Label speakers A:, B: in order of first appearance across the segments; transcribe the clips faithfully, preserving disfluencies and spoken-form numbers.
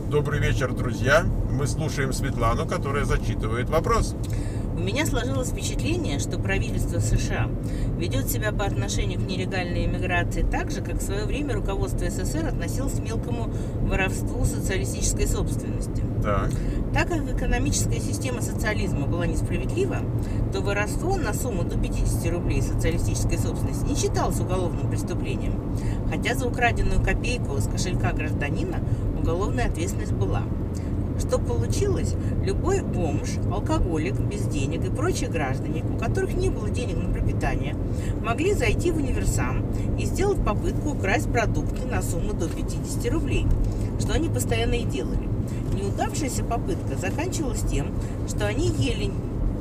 A: Добрый вечер, друзья. Мы слушаем Светлану, которая зачитывает вопрос.
B: У меня сложилось впечатление, что правительство США ведет себя по отношению к нелегальной иммиграции так же, как в свое время руководство СССР относилось к мелкому воровству социалистической собственности.
A: Так.
B: Так как экономическая система социализма была несправедлива, то воровство на сумму до пятидесяти рублей социалистической собственности не считалось уголовным преступлением, хотя за украденную копейку из кошелька гражданина уголовная ответственность была. Что получилось? Любой бомж, алкоголик, без денег и прочие граждане, у которых не было денег на пропитание, могли зайти в универсам и сделать попытку украсть продукты на сумму до пятидесяти рублей, что они постоянно и делали. Неудавшаяся попытка заканчивалась тем, что они ели,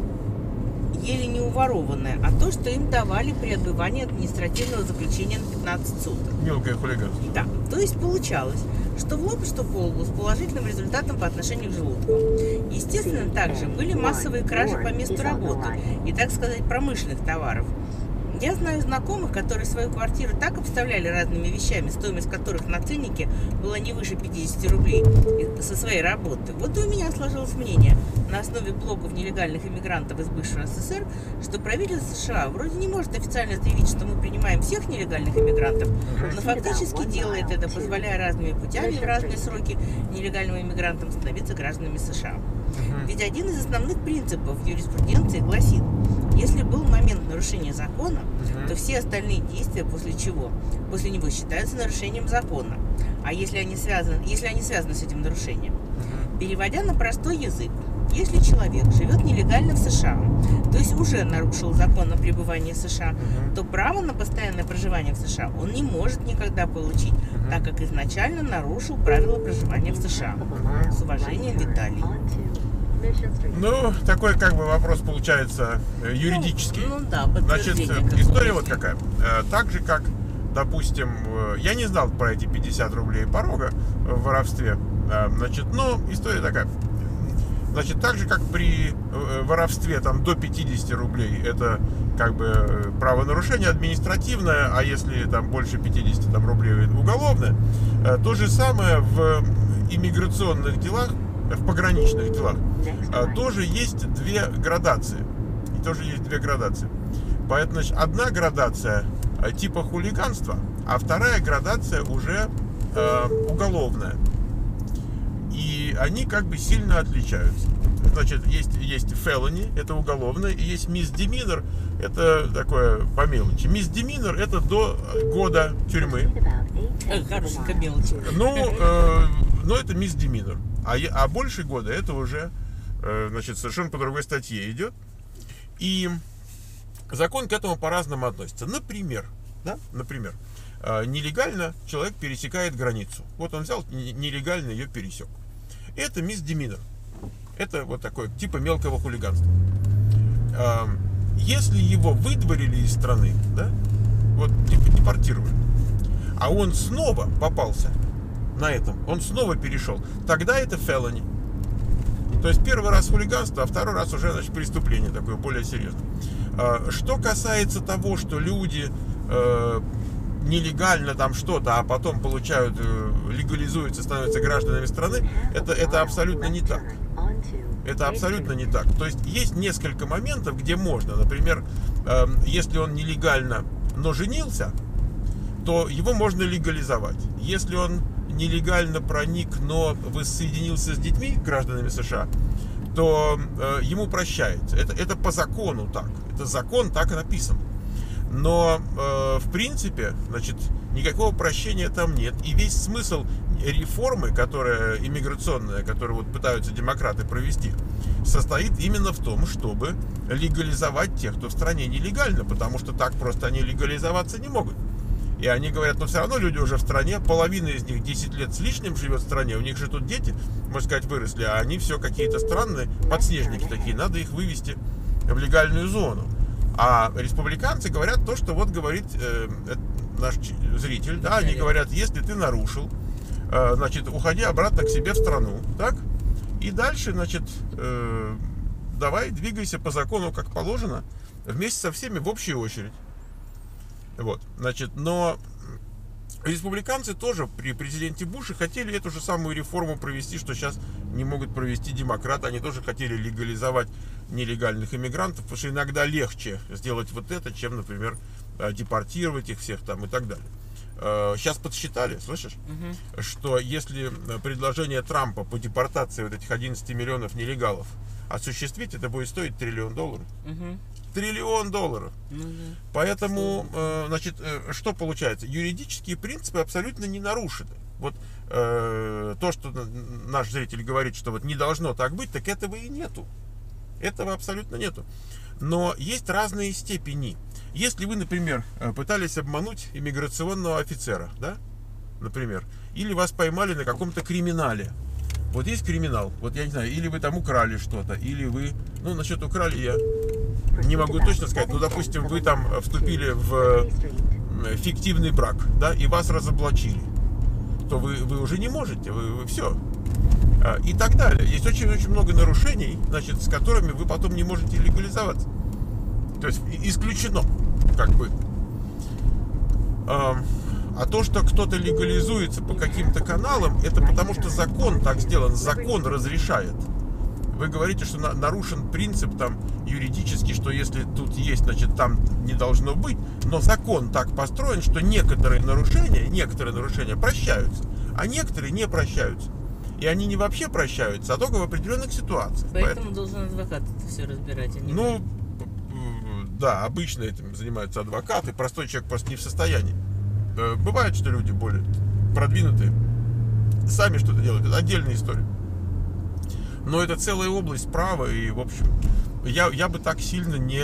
B: ели не уворованное, а то, что им давали при отбывании административного заключения на пятнадцать суток.
A: Мелкое хулиганство.
B: Да, то есть получалось, что в лоб, что по лбу, с положительным результатом по отношению к желудку. Естественно, также были массовые кражи по месту работы и, так сказать, промышленных товаров. Я знаю знакомых, которые свою квартиру так обставляли разными вещами, стоимость которых на ценнике была не выше пятидесяти рублей со своей работы. Вот и у меня сложилось мнение на основе блогов нелегальных иммигрантов из бывшего СССР, что правительство США вроде не может официально заявить, что мы принимаем всех нелегальных иммигрантов, но фактически делает это, позволяя разными путями в разные сроки нелегальным иммигрантам становиться гражданами США. Ведь один из основных принципов юриспруденции гласит: если был момент нарушения закона, то все остальные действия после чего? После него считаются нарушением закона. А если они связаны, если они связаны с этим нарушением? Переводя на простой язык, если человек живет нелегально в США, то есть уже нарушил закон о пребывании в США, то право на постоянное проживание в США он не может никогда получить, так как изначально нарушил правила проживания в США. С уважением, Виталий.
A: Ну, такой как бы вопрос получается юридический.
B: Ну, ну да,
A: Значит, история вот какая. Так же, как, допустим, я не знал про эти пятьдесят рублей порога в воровстве. Значит, но история такая. Значит, так же, как при воровстве там до пятидесяти рублей, это как бы правонарушение административное, а если там больше пятидесяти там, рублей уголовное, то же самое в иммиграционных делах, в пограничных делах, тоже есть две градации. И тоже есть две градации. Поэтому, значит, одна градация типа хулиганства, а вторая градация уже э, уголовная. И они как бы сильно отличаются. Значит, есть, есть felony, это уголовное, и есть misdemeanor, это такое по мелочи. Misdemeanor — это до года тюрьмы.
B: Хорошенькая мелочь.
A: Ну, э, но это misdemeanor. А, а больше года это уже, э, значит, совершенно по другой статье идет. И закон к этому по-разному относится. Например, да, например, э, нелегально человек пересекает границу. Вот он взял, нелегально ее пересек. Это misdemeanor. Это вот такое, типа мелкого хулиганства. Э, если его выдворили из страны, да, вот типа депортировали, а он снова попался на этом, он снова перешел, тогда это felony. То есть первый раз хулиганство, а второй раз уже, значит, преступление такое более серьезное. Что касается того, что люди э, нелегально там что-то, а потом получают, э, легализуются, становятся гражданами страны, это, это абсолютно не так. Это абсолютно не так. То есть есть несколько моментов, где можно. Например, э, если он нелегально, но женился, то его можно легализовать. Если он нелегально проник, но воссоединился с детьми, гражданами США, то э, ему прощается. Это, это по закону так. Это закон так написан. Но э, в принципе, значит, никакого прощения там нет. И весь смысл реформы, которая иммиграционная, которую вот пытаются демократы провести, состоит именно в том, чтобы легализовать тех, кто в стране нелегально, потому что так просто они легализоваться не могут. И они говорят, но все равно люди уже в стране, половина из них десять лет с лишним живет в стране, у них же тут дети, можно сказать, выросли, а они все какие-то странные, подснежники такие, надо их вывести в легальную зону. А республиканцы говорят то, что вот говорит э, наш зритель, да, они говорят, если ты нарушил, э, значит, уходи обратно к себе в страну, так, и дальше, значит, э, давай двигайся по закону, как положено, вместе со всеми в общую очередь. Вот, значит, но республиканцы тоже при президенте Буше хотели эту же самую реформу провести, что сейчас не могут провести демократы. Они тоже хотели легализовать нелегальных иммигрантов, потому что иногда легче сделать вот это, чем, например, депортировать их всех там и так далее. Сейчас подсчитали, слышишь, угу. что если предложение Трампа по депортации вот этих одиннадцати миллионов нелегалов осуществить, это будет стоить триллион долларов. Угу. Триллион долларов. Угу. Поэтому, значит, что получается? Юридические принципы абсолютно не нарушены. Вот э, то, что наш зритель говорит, что вот не должно так быть, так этого и нету. Этого абсолютно нету. Но есть разные степени. Если вы, например, пытались обмануть иммиграционного офицера, да, например, или вас поймали на каком-то криминале. Вот есть криминал, вот я не знаю, или вы там украли что-то, или вы, ну, насчет украли я не могу точно сказать, ну, допустим, вы там вступили в фиктивный брак, да, и вас разоблачили, то вы, вы уже не можете, вы, вы все. И так далее. Есть очень-очень много нарушений, значит, с которыми вы потом не можете легализоваться. То есть исключено, как бы. А то, что кто-то легализуется по каким-то каналам, это потому что закон так сделан, закон разрешает. Вы говорите, что на, нарушен принцип там юридический, что если тут есть, значит, там не должно быть. Но закон так построен, что некоторые нарушения, некоторые нарушения прощаются, а некоторые не прощаются. И они не вообще прощаются, а только в определенных ситуациях.
B: Поэтому, Поэтому должен адвокат это все разбирать. А не
A: ну, да, обычно этим занимаются адвокаты, простой человек просто не в состоянии. Бывает, что люди более продвинутые сами что-то делают, это отдельная история. Но это целая область права, и, в общем, я, я бы так сильно не,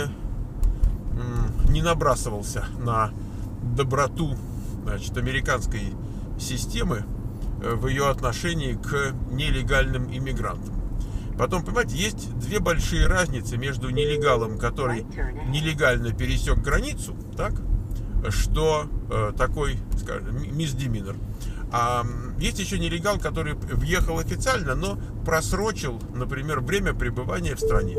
A: не набрасывался на доброту, значит, американской системы в ее отношении к нелегальным иммигрантам. Потом, понимаете, есть две большие разницы между нелегалом, который нелегально пересек границу, так, что э, такой, скажем, мисдеминер. А есть еще нелегал, который въехал официально, но просрочил, например, время пребывания в стране.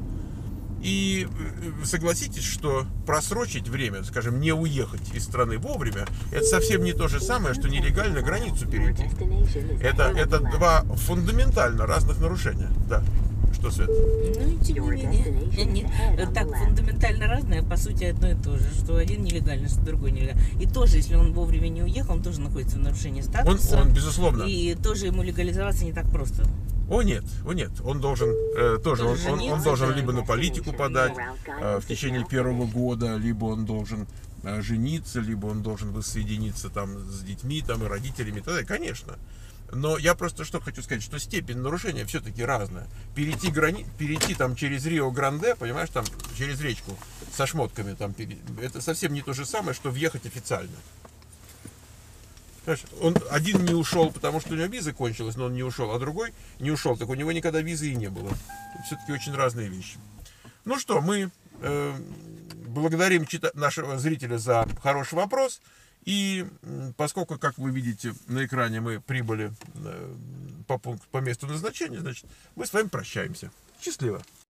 A: И согласитесь, что просрочить время, скажем, не уехать из страны вовремя, это совсем не то же самое, что нелегально границу перейти. Это, это два фундаментально разных нарушения. Да. Что, Свет?
B: Ну, тем не менее. Нет, так фундаментально разное, по сути, одно и то же. Что один нелегально, что другой нелегально. И тоже, если он вовремя не уехал, он тоже находится в нарушении статуса.
A: Он, он безусловно.
B: И тоже ему легализоваться не так просто.
A: О нет, о нет, он должен э, тоже, он, он, он должен либо на политику подать э, в течение первого года, либо он должен э, жениться, либо он должен воссоединиться там с детьми, там и родителями, тогда, конечно. Но я просто что хочу сказать, что степень нарушения все-таки разная. Перейти грани... перейти там через Рио-Гранде, понимаешь, там через речку со шмотками, там, это совсем не то же самое, что въехать официально. Он один не ушел, потому что у него виза кончилась, но он не ушел, а другой не ушел, так у него никогда визы и не было. Все-таки очень разные вещи. Ну что, мы э, благодарим чита- нашего зрителя за хороший вопрос. И поскольку, как вы видите на экране, мы прибыли э, по, пункту, по месту назначения, значит, мы с вами прощаемся. Счастливо!